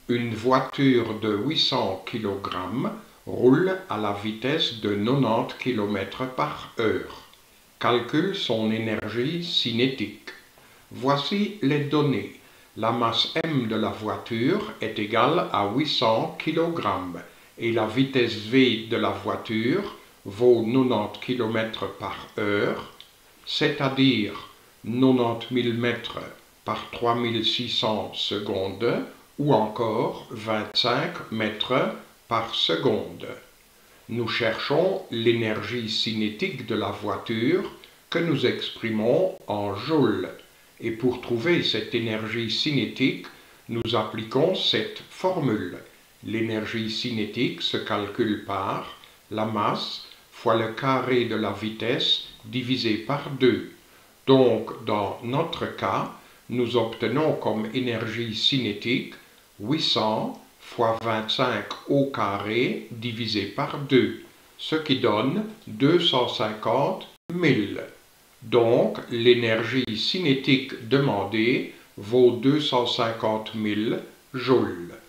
Une voiture de 800 kg roule à la vitesse de 90 km par heure. Calcule son énergie cinétique. Voici les données. La masse m de la voiture est égale à 800 kg et la vitesse v de la voiture vaut 90 km par heure, c'est-à-dire 90 000 mètres par 3600 secondes ou encore 25 mètres par seconde. Nous cherchons l'énergie cinétique de la voiture que nous exprimons en joules. Et pour trouver cette énergie cinétique, nous appliquons cette formule. L'énergie cinétique se calcule par la masse fois le carré de la vitesse divisé par 2. Donc, dans notre cas, nous obtenons comme énergie cinétique 800 fois 25 au carré divisé par 2, ce qui donne 250 000. Donc, l'énergie cinétique demandée vaut 250 000 joules.